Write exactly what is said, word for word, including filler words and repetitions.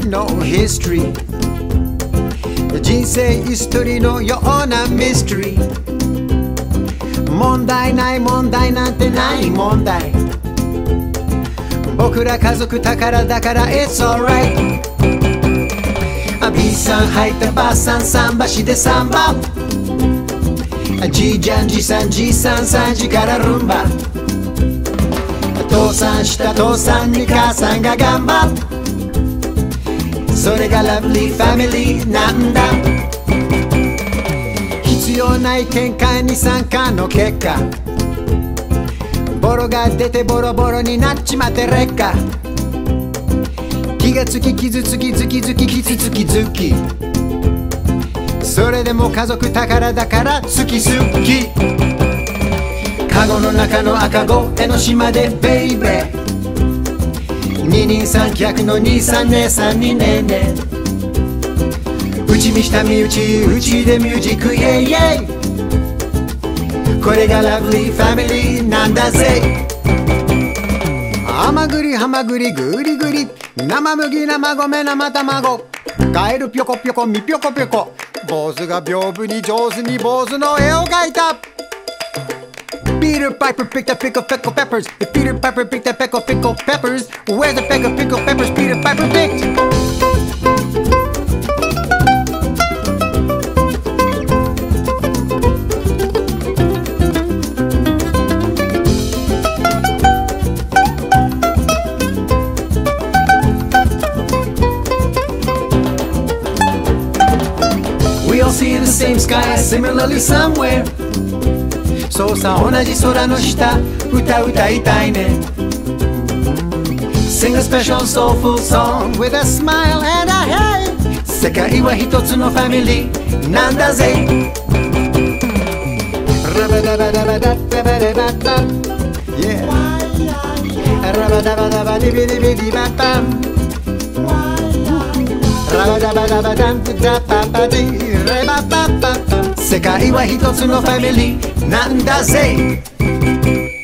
の history 人生一人のような mystery 問題ない問題なんてない問題僕ら家族宝だから It's alright B さん入ったばあさん桟橋でサンバじいちゃんじいさんじいさんさんじからルンバ父さんした父さんに母さんが頑張っそれがラブリーファミリーなんだ必要ない喧嘩に参加の結果ボロが出てボロボロになっちまって劣化気がつき傷つきズキズキ傷つきズキそれでも家族宝だから好き好きカゴの中の赤子江ノ島でベイベー二人三脚の兄さん姉さんにねえねえ内見した身内うちでミュージックイエイイエイこれがラブリーファミリーなんだぜ甘栗ハマグリグリグリ生麦生米生卵カエルぴょこぴょこみぴょこぴょこ坊主が屏風に上手に坊主の絵を描いたPeter Piper picked a pickle pickle peppers. If Peter Piper picked a pickle pickle peppers, where's the pickle pickle peppers Peter Piper picked? We all see the same sky similarly somewhere.そうさ同じ空の下歌歌いたいね Sing a special soulful song with a smile and a hey 世界は一つのファミリーなんだぜラバダバダバダダバダバダ Yeah ラバダバダバディビディビディババンラバダバダバダンダババディレババババ世界は一つのファミリーなんだぜ